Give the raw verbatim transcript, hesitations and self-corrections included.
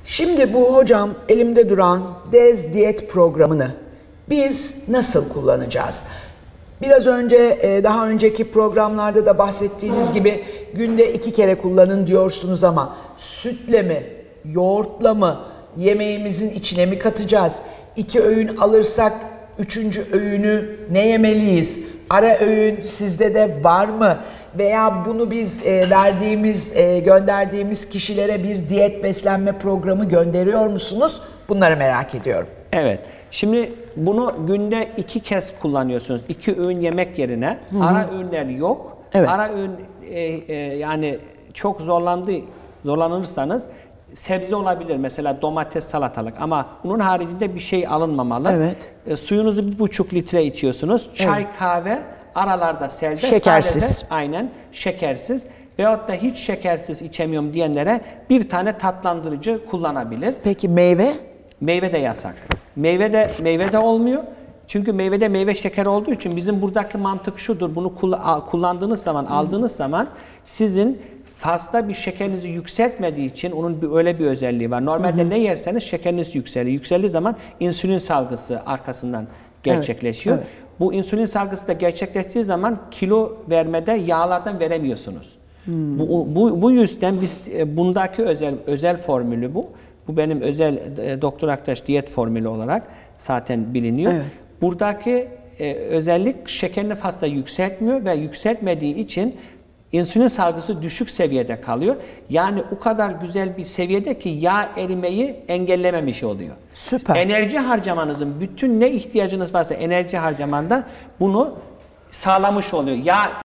Şimdi bu hocam elimde duran Dez Diyet programını biz nasıl kullanacağız? Biraz önce daha önceki programlarda da bahsettiğiniz gibi günde iki kere kullanın diyorsunuz ama sütle mi, yoğurtla mı, yemeğimizin içine mi katacağız? İki öğün alırsak üçüncü öğünü ne yemeliyiz? Ara öğün sizde de var mı? Veya bunu biz e, verdiğimiz, e, gönderdiğimiz kişilere bir diyet beslenme programı gönderiyor musunuz? Bunları merak ediyorum. Evet. Şimdi bunu günde iki kez kullanıyorsunuz. İki öğün yemek yerine. Hı-hı. Ara öğünler yok. Evet. Ara öğün e, e, yani çok zorlandı, zorlanırsanız sebze olabilir. Mesela domates, salatalık. Ama bunun haricinde bir şey alınmamalı. Evet. E, suyunuzu bir buçuk litre içiyorsunuz. Çay, evet. kahve, aralarda selde. Şekersiz. Sadede, aynen şekersiz. Veyahut da hiç şekersiz içemiyorum diyenlere bir tane tatlandırıcı kullanabilir. Peki meyve? Meyve de yasak. Meyve de meyve de olmuyor. Çünkü meyvede meyve şekeri olduğu için bizim buradaki mantık şudur. Bunu kullandığınız zaman, hmm. aldığınız zaman sizin fazla bir şekerinizi yükseltmediği için onun bir, öyle bir özelliği var. Normalde hmm. ne yerseniz şekeriniz yükseliyor. Yükseldiği zaman insülin salgısı arkasından gerçekleşiyor. Evet, evet. Bu insülin salgısı da gerçekleştiği zaman kilo vermede yağlardan veremiyorsunuz. Hmm. Bu, bu, bu yüzden biz bundaki özel özel formülü bu. Bu benim özel e, Doktor Aktaş diyet formülü olarak zaten biliniyor. Evet. Buradaki e, özellik şekerini fazla yükseltmiyor ve yükseltmediği için insülin salgısı düşük seviyede kalıyor. Yani o kadar güzel bir seviyede ki yağ erimeyi engellememiş oluyor. Süper. Enerji harcamanızın bütün ne ihtiyacınız varsa enerji harcamanda bunu sağlamış oluyor. Yağ